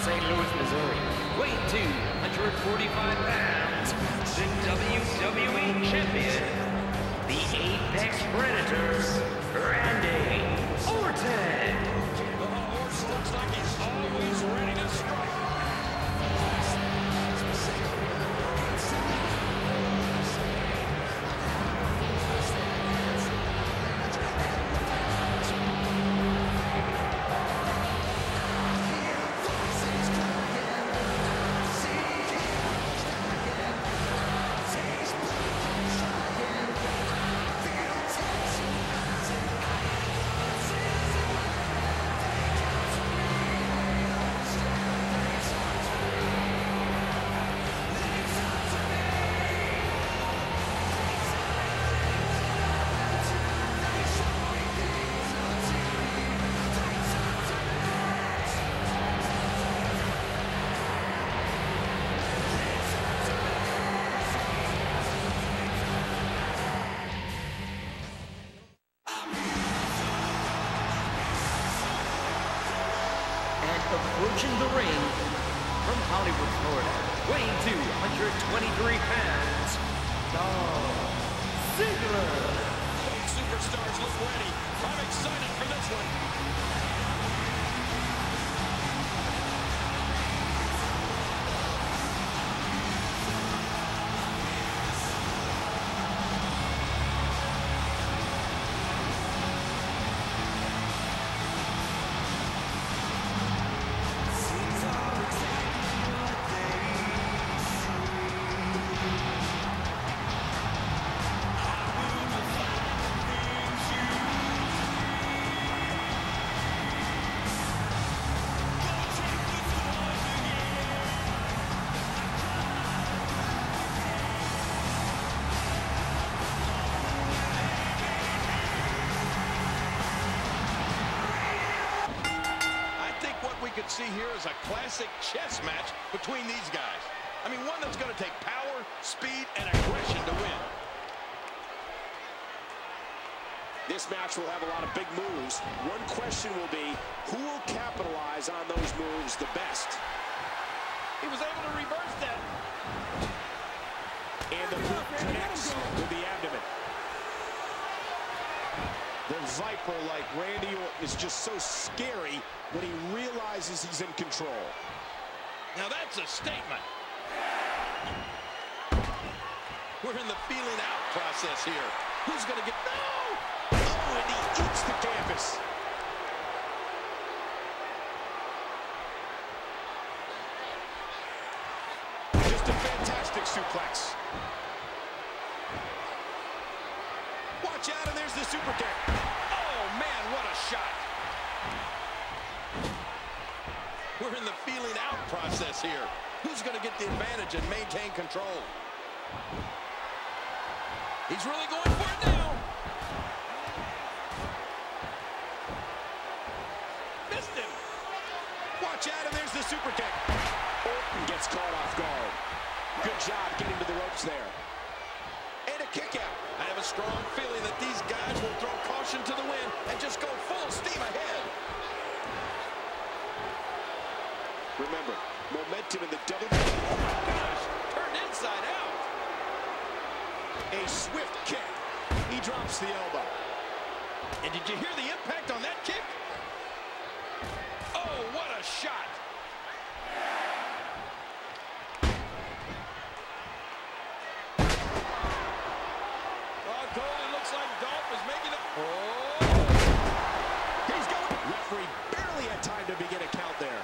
St. Louis, Missouri, weighing 245 pounds, the WWE Champion, the Apex Predator, Randy Orton. Orton looks like he's always ready to strike. Approaching the ring from Hollywood, Florida, weighing 223 pounds, Dolph Ziggler. Both superstars look ready. I'm excited for this one. Could see here is a classic chess match between these guys. I mean, one that's going to take power, speed, and aggression to win. This match will have a lot of big moves. One question will be, who will capitalize on those moves the best? He was able to reverse that. And the boot connects with the abdomen. The Viper, like Randy Orton, is just so scary when he realizes he's in control. Now that's a statement. We're in the feeling out process here. Who's going to get... No! Oh, and he eats the canvas. Just a fantastic suplex. Watch out, and there's the super kick. Oh, man, what a shot. We're in the feeling out process here. Who's going to get the advantage and maintain control? He's really going for it now. Missed him. Watch out, and there's the super kick. Orton gets caught off guard. Good job getting to the ropes there. And a kick out. I have a strong feeling that these guys will throw caution to the wind and just go full steam ahead. Remember, momentum in the WWE. Oh my gosh, turned inside out. A swift kick. He drops the elbow. And did you hear the impact on that kick? Oh, what a shot. Dolph is making it. Oh! He's going. Referee barely had time to begin a count there.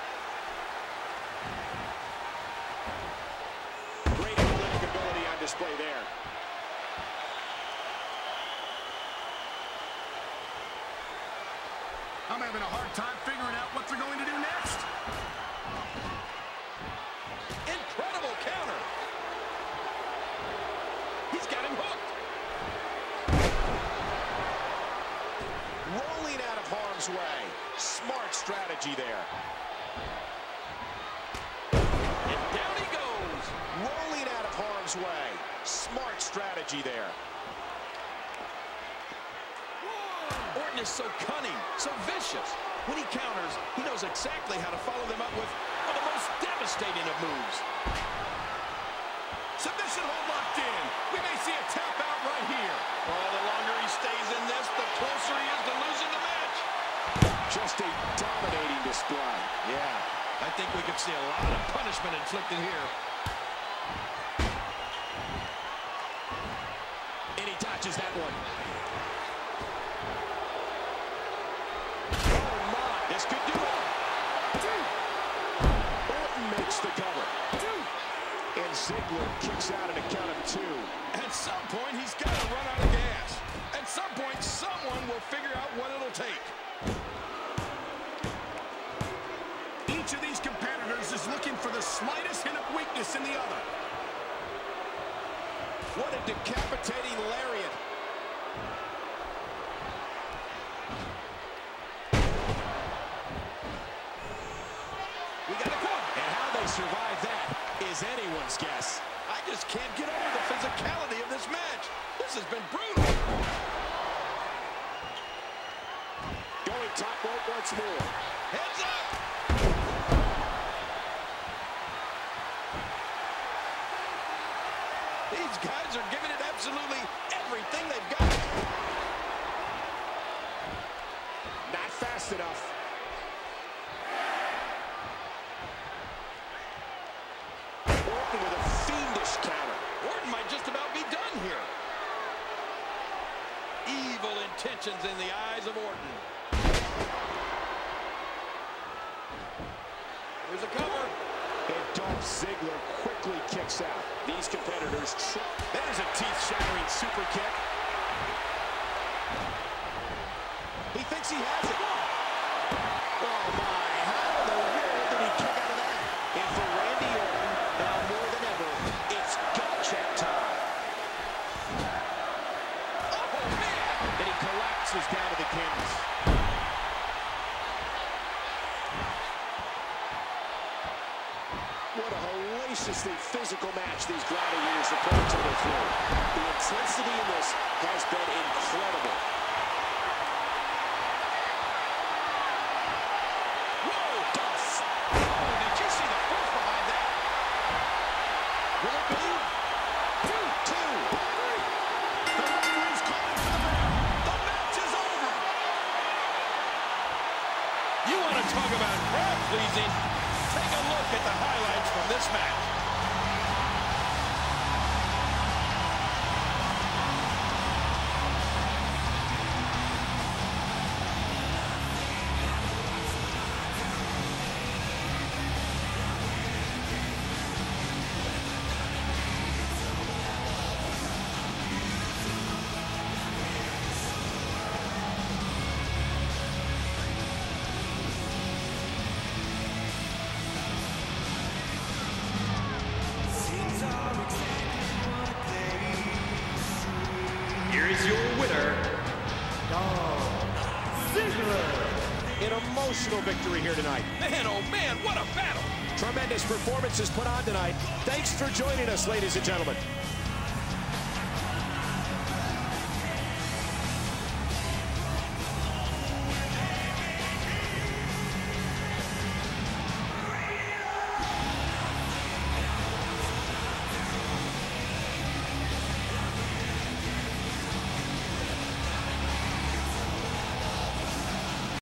Great athletic ability on display there. I'm having a hard time figuring out what they're going to do next. Incredible counter. He's got him hooked. Rolling out of harm's way. Smart strategy there. And down he goes. Rolling out of harm's way. Smart strategy there. Orton is so cunning, so vicious. When he counters, he knows exactly how to follow them up with one of the most most devastating of moves. Submission hold locked in. We may see a tap out right here. Oh, the longer he stays in this, the closer he is to losing the match. Just a dominating display. Yeah, I think we could see a lot of punishment inflicted here. And he dodges that one. This could do it. Orton makes the cover. And Ziggler kicks out at a count of 2. At some point, he's got to run out of gas. At some point, someone will figure out what it'll take. Each of these competitors is looking for the slightest hint of weakness in the other. What a decapitating lariat. We got a corner. And how they survive that is anyone's guess. I just can't get over the physicality of this match. This has been brutal. Going top rope once more. Heads up. These guys are giving it absolutely everything they've got. Not fast enough. Orton with a fiendish counter. Orton might just about be done here. Evil intentions in the eyes of Orton. Here's a cover. And Dolph Ziggler quickly kicks out. These competitors There's a teeth-shattering super kick. He thinks he has it. Oh, my. How in the world did he kick out of that? And for Randy Orton, now more than ever, it's gut check time. Oh, man. And he collapses down to the canvas. What a hellaciously physical match these gladiators have put each other through. The intensity in this has been incredible. Whoa, Dolph! Oh, did you see the force behind that? Will it be? 2, 2, 3. The referee's calling for the bell. The match is over. You want to talk about crowd pleasing? Take a look at the highlights from this match. Here is your winner, Dolph Ziggler. An emotional victory here tonight. Man, oh man, what a battle. Tremendous performances put on tonight. Thanks for joining us, ladies and gentlemen.